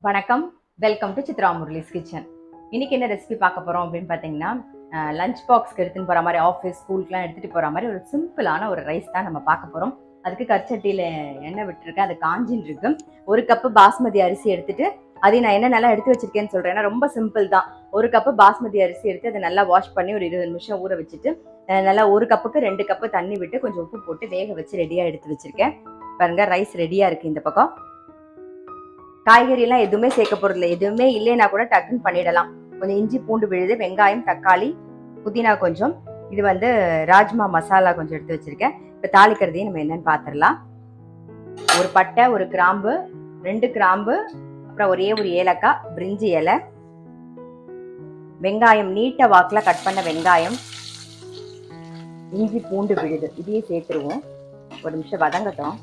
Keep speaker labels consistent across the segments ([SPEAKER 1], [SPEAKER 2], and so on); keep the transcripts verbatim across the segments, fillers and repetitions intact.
[SPEAKER 1] வணக்கம், welcome to Chitra Murali's kitchen. இன்னைக்கு என்ன ரெசிபி பார்க்க போறோம் அப்படின்னு பார்த்தீங்கன்னா, லஞ்ச் பாக்ஸ்க்கு எடுத்துன்னு போற மாதிரி, ஆஃபீஸ் ஸ்கூலுக்குலாம் எடுத்துட்டு போற மாதிரி ஒரு சிம்பிளான ஒரு ரைஸ் தான் நம்ம பார்க்க போறோம். அதுக்கு கற்சட்டியில எண்ணெய் விட்டுருக்கேன், அது காஞ்சின்னு இருக்கு. ஒரு கப்பு பாஸ்மதி அரிசி எடுத்துட்டு அதையும் நான் என்ன நல்லா எடுத்து வச்சிருக்கேன்னு சொல்றேன். ஏன்னா ரொம்ப சிம்பிள் தான். ஒரு கப்பு பாஸ்மதி அரிசி எடுத்து அதை நல்லா வாஷ் பண்ணி ஒரு இருபது நிமிஷம் ஊற வச்சுட்டு நல்லா ஒரு கப்புக்கு ரெண்டு கப்பு தண்ணி விட்டு கொஞ்சம் உப்பு போட்டு வேக வச்சு ரெடியா எடுத்து வச்சிருக்கேன். பாருங்க, ரைஸ் ரெடியா இருக்கு. இந்த பக்கம் காய்கறி எல்லாம் எதுவுமே சேர்க்க போறதில்ல. எதுவுமே இல்லைன்னா கூட டக்குன்னு பண்ணிடலாம். கொஞ்சம் இஞ்சி பூண்டு விழுது, வெங்காயம், தக்காளி, புதினா கொஞ்சம், இது வந்து ராஜ்மா மசாலா கொஞ்சம் எடுத்து வச்சிருக்கேன். இப்ப தாளிக்கிறதையும் நம்ம என்னன்னு பாத்திரலாம். ஒரு பட்டை, ஒரு கிராம்பு, ரெண்டு கிராம்பு, அப்புறம் ஒரே ஒரு ஏலக்காய், பிரிஞ்சி இலை, வெங்காயம் நீட்ட வாக்குல கட் பண்ண வெங்காயம், இஞ்சி பூண்டு விழுது, இதையே சேர்த்துருவோம். ஒரு நிமிஷம் வதங்கட்டும்.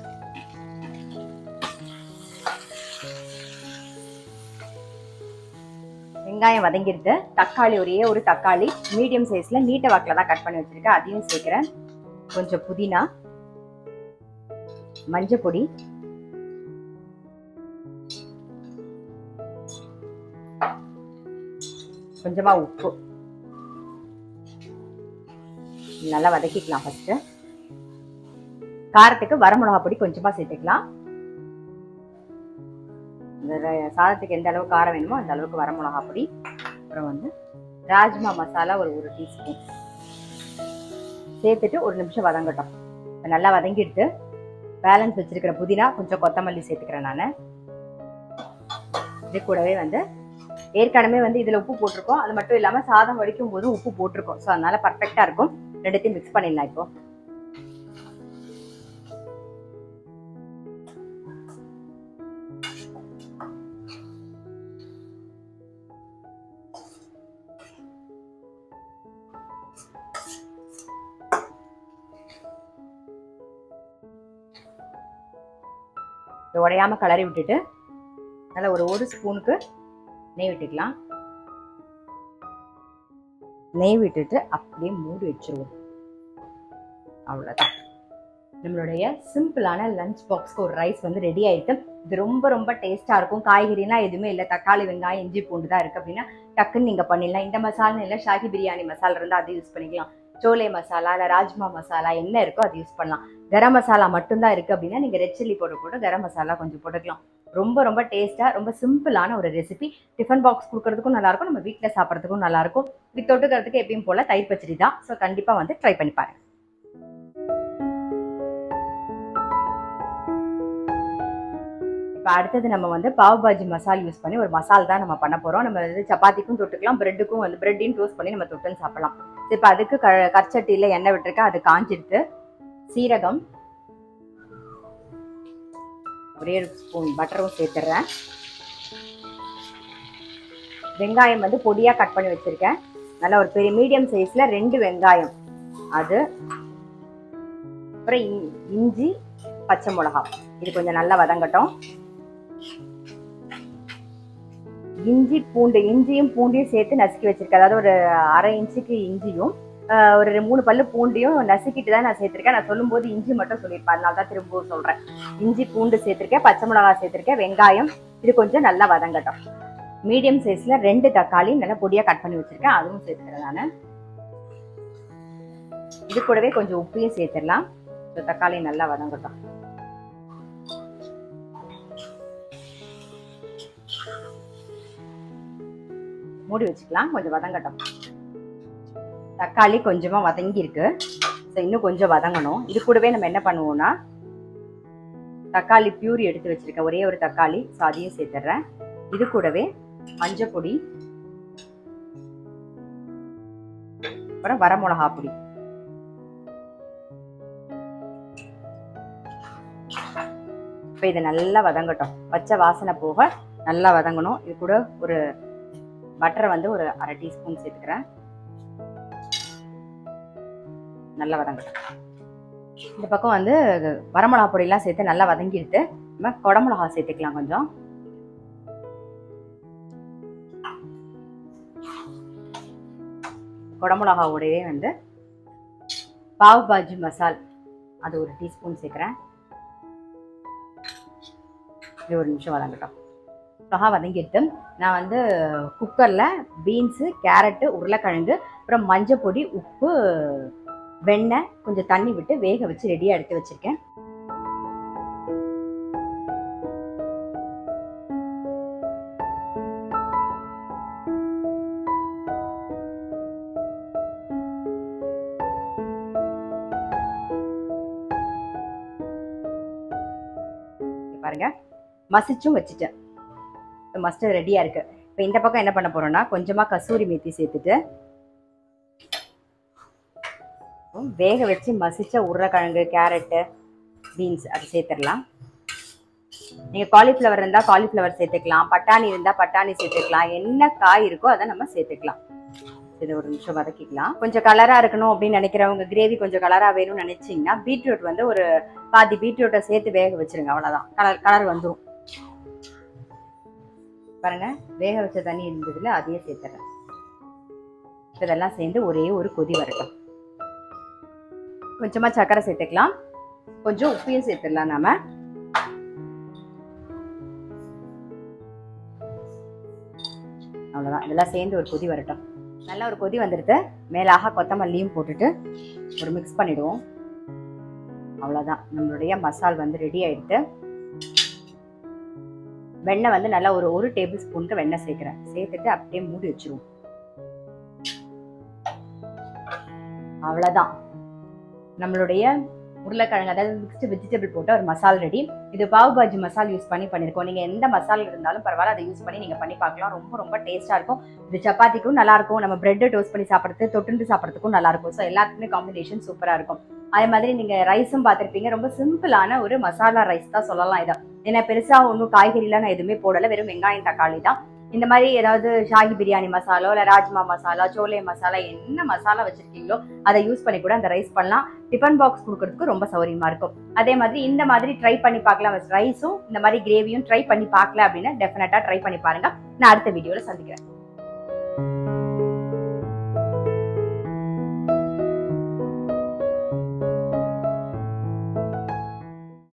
[SPEAKER 1] வெங்காயம் வதங்கிடுது. தக்காளி, ஒரே ஒரு தக்காளி மீடியம் சைஸ்ல நீட்ட வாக்குல தான் கட் பண்ணி வச்சிருக்கேன், அதையும் சேர்க்கிறேன். கொஞ்சம் புதினா, மஞ்சள் பொடி, கொஞ்சமா உப்பு, நல்லா வதக்கிக்கலாம். ஃபர்ஸ்ட் காரத்துக்கு வரமிளகா பொடி கொஞ்சமா சேர்த்துக்கலாம். சாதத்துக்கு எந்த அளவுக்கு காரம் வேணுமோ அந்த அளவுக்கு வரமிளகா பொடி. அப்புறம் வந்து ராஜ்மா மசாலா ஒரு ஒரு டீஸ்பூன் சேர்த்துட்டு ஒரு நிமிஷம் வதங்கட்டும். நல்லா வதங்கிட்டு பேலன்ஸ் வச்சிருக்கிற புதினா, கொஞ்சம் கொத்தமல்லி சேர்த்துக்கிறேன் நான். இது கூடவே வந்து ஏற்கனவே வந்து இதுல உப்பு போட்டிருக்கோம். அது மட்டும் இல்லாம சாதம் வடிக்கும் போது உப்பு போட்டிருக்கோம். ஸோ அதனால பர்ஃபெக்டா இருக்கும். ரெண்டுத்தையும் மிக்ஸ் பண்ணிடலாம். இப்போ உடையாம கலரி விட்டுட்டு நல்லா ஒரு ஒரு ஸ்பூனுக்கு நெய் விட்டுக்கலாம். நெய் விட்டுட்டு அப்படியே மூடி வச்சிருவோம். அவ்வளவுதான், நம்மளுடைய சிம்பிளான லஞ்ச் பாக்ஸ்க்கு ஒரு ரைஸ் வந்து ரெடி ஆயிட்டு. இது ரொம்ப ரொம்ப டேஸ்டா இருக்கும். காய்கறிலாம் எதுவுமே இல்லை, தக்காளி, வெங்காயம், இஞ்சி பூண்டு தான் இருக்கு அப்படின்னா டக்குன்னு நீங்க பண்ணிடலாம். இந்த மசாலா இல்லை, ஷாஹி பிரியாணி மசாலா இருந்தால் அதை யூஸ் பண்ணிக்கலாம். சோலே மசாலா இல்லை ராஜ்மா மசாலா என்ன இருக்கோ அது யூஸ் பண்ணலாம். கரம் மசாலா மட்டும்தான் இருக்கு அப்படின்னா நீங்க ரெட் சில்லி போட்டு போட்டு கரம் மசாலா கொஞ்சம் போட்டுக்கலாம். ரொம்ப ரொம்ப டேஸ்டா, ரொம்ப சிம்பிளான ஒரு ரெசிபி. டிஃபன் பாக்ஸ் கொடுக்கறதுக்கும் நல்லா இருக்கும், நம்ம வீட்டில் சாப்பிட்றதுக்கும் நல்லா இருக்கும். இது தொட்டுக்கிறதுக்கு எப்பயும் போல தயிர் பச்சடி தான். ஸோ கண்டிப்பா வந்து ட்ரை பண்ணி பாருங்க. இப்போ அடுத்தது நம்ம வந்து பாவ் பாஜி மசால் யூஸ் பண்ணி ஒரு மசால் தான் நம்ம பண்ண போறோம். நம்ம வந்து சப்பாத்திக்கும் தொட்டுக்கலாம், பிரெட்டுக்கும் வந்து பிரெட்டையும் டோஸ்ட் பண்ணி நம்ம தொட்டுன்னு சாப்பிடலாம். இப்போ அதுக்கு க கற்சட்டியில எண்ணெய் விட்டுருக்கேன், அது காஞ்சிடுத்து. சீரகம், ஒரே ஒரு ஸ்பூன் பட்டரும் சேர்த்துடுறேன். வெங்காயம் வந்து பொடியா கட் பண்ணி வச்சிருக்கேன். நல்லா ஒரு பெரிய மீடியம் சைஸ்ல ரெண்டு வெங்காயம், அது அப்புறம் இஞ்சி, பச்சை மிளகாய், இது கொஞ்சம் நல்லா வதங்கட்டும். இஞ்சி பூண்டு, இஞ்சியும் பூண்டையும் சேர்த்து நசுக்கி வச்சிருக்கேன். அதாவது ஒரு அரை இன்ச்சுக்கு இஞ்சியும் ஒரு மூணு பல்லு பூண்டையும் நசுக்கிட்டு தான் நான் சேர்த்திருக்கேன். நான் சொல்லும் போது இஞ்சி மட்டும் சொல்லியிருப்பேன், அதனால தான் திரும்பவும் சொல்றேன். இஞ்சி பூண்டு சேர்த்திருக்கேன், பச்சை மிளகாய் சேர்த்திருக்கேன், வெங்காயம், இது கொஞ்சம் நல்லா வதங்கட்டும். மீடியம் சைஸ்ல ரெண்டு தக்காளி நல்லா பொடியா கட் பண்ணி வச்சிருக்கேன், அதுவும் சேர்த்துக்கிறேன் நான். இது கூடவே கொஞ்சம் உப்பையும் சேர்த்துடலாம். தக்காளி நல்லா வதங்கட்டும். மூடி வச்சுக்கலாம், கொஞ்சம் வதங்கட்டும். தக்காளி கொஞ்சமா வதங்கி இருக்கு, இன்னும் கொஞ்சம் வதங்கணும். இது கூடவே நம்ம என்ன பண்ணுவோம்னா தக்காளி பியூரி எடுத்து வச்சிருக்கேன், ஒரே ஒரு தக்காளி, ஸோ அதையும் சேர்த்துடுறேன். இது கூடவே மஞ்சள் பொடி, அப்புறம் வரமிளகா பொடி, இப்போ இதை நல்லா வதங்கட்டும். பச்சை வாசனை போக நல்லா வதங்கணும். இது கூட ஒரு பட்டர் வந்து ஒரு அரை டீஸ்பூன் சேர்த்துக்கிறேன், நல்லா வதங்கட்டும். இந்த பக்கம் வந்து வரமிளகா பொடியெல்லாம் சேர்த்து நல்லா வதங்கிடுது. நம்ம குடமிளகா சேர்த்துக்கலாம் கொஞ்சம். குடமிளகாவோடவே வந்து பாவ் பாஜி மசால், அது ஒரு டீஸ்பூன் சேர்க்கிறேன். இது ஒரு நிமிஷம் வதங்கட்டும். மிளகா வதங்கிட்டு நான் வந்து குக்கரில் பீன்ஸு, கேரட்டு, உருளைக்கிழங்கு, அப்புறம் மஞ்சள் பொடி, உப்பு, வெண்ணெய், கொஞ்சம் தண்ணி விட்டு வேக வச்சு ரெடியாக எடுத்து வச்சுருக்கேன். பாருங்க, மசிச்சும் வச்சுட்டேன். மஸ்டர்ட் ரெடியா இருக்கு. இப்போ இந்த பக்கம் என்ன பண்ண போறோம்னா கொஞ்சமா கசூரி மேத்தி சேர்த்துட்டு வேக வச்சு மசிச்ச உருளைக்கிழங்கு, கேரட்டு, பீன்ஸ் அது சேர்த்துடலாம். நீங்க காலிஃப்ளவர் இருந்தா காலிஃப்ளவர் சேர்த்துக்கலாம், பட்டாணி இருந்தா பட்டாணி சேர்த்துக்கலாம், என்ன காய் இருக்கோ அதை நம்ம சேர்த்துக்கலாம். இது ஒரு நிமிஷம் வதக்கிக்கலாம். கொஞ்சம் கலரா இருக்கணும் அப்படின்னு நினைக்கிறவங்க, கிரேவி கொஞ்சம் கலரா வேணும்னு நினைச்சீங்கன்னா பீட்ரூட் வந்து ஒரு பாதி பீட்ரூட்டை சேர்த்து வேக வச்சிருங்க. அவ்வளவுதான், கலர் கலர் வந்துடும். பாருங்க, வேக வச்ச தண்ணி இருந்ததுல அதையே சேர்த்துறேன். இதெல்லாம் சேர்ந்து ஒரே ஒரு கொதி வரட்டும். கொஞ்சமா சர்க்கரை சேர்த்துக்கலாம், கொஞ்சம் உப்பையும் சேர்த்துடலாம். நாம அவ்வளவுதான், இதெல்லாம் சேர்ந்து ஒரு கொதி வரட்டும். நல்லா ஒரு கொதி வந்துடுது. மேலாக கொத்தமல்லியும் போட்டுட்டு ஒரு மிக்ஸ் பண்ணிடுவோம். அவ்வளோதான், நம்மளுடைய மசால் வந்து ரெடி ஆயிடுது. வெண்ணெய் வந்து நல்லா ஒரு ஒரு டேபிள் ஸ்பூனுக்கு வெண்ணெய் சேர்க்குறேன். சேர்த்துட்டு அப்படியே மூடி வச்சிருவோம். அவ்வளோதான், நம்மளுடைய உருளைக்கிழங்கு அதாவது மிக்ஸ்டு வெஜிடபிள் போட்டு ஒரு மசால் ரெடி. இது பாவ் பாஜி மசால் யூஸ் பண்ணி பண்ணியிருக்கோம். நீங்கள் எந்த மசாலா இருந்தாலும் பரவாயில்ல, அதை யூஸ் பண்ணி நீங்கள் பண்ணி பார்க்கலாம். ரொம்ப ரொம்ப டேஸ்ட்டாக இருக்கும். இது சப்பாத்திக்கும் நல்லாயிருக்கும், நம்ம பிரெட்டை டோஸ்ட் பண்ணி சாப்பிட்றது, தொட்டுண்டு சாப்பிட்றதுக்கும் நல்லாயிருக்கும். ஸோ எல்லாத்துக்குமே காம்பினேஷன் சூப்பராக இருக்கும். அதே மாதிரி நீங்கள் ரைஸும் பார்த்துருப்பீங்க. ரொம்ப சிம்பிளான ஒரு மசாலா ரைஸ் தான் சொல்லலாம் இதை. ஏன்னா பெருசாக ஒன்றும் காய்கறிலாம் நான் எதுவுமே போடலை, வெறும் வெங்காயம் தக்காளி தான். இந்த மாதிரி ஏதாவது ஷாஹி பிரியாணி மசாலோ இல்லை ராஜ்மா மசாலா, சோலே மசாலா, என்ன மசாலா வச்சிருக்கீங்களோ அதை யூஸ் பண்ணி கூட அந்த ரைஸ் பண்ணலாம். டிஃபன் பாக்ஸ் கொடுக்கறதுக்கு ரொம்ப சௌரியமா இருக்கும். அதே மாதிரி இந்த மாதிரி ட்ரை பண்ணி பார்க்கலாம். ரைஸும் இந்த மாதிரி கிரேவியும் ட்ரை பண்ணி பார்க்கல அப்படின்னா டெஃபினட்டா ட்ரை பண்ணி பாருங்க. நான் அடுத்த வீடியோல சந்திக்கிறேன்.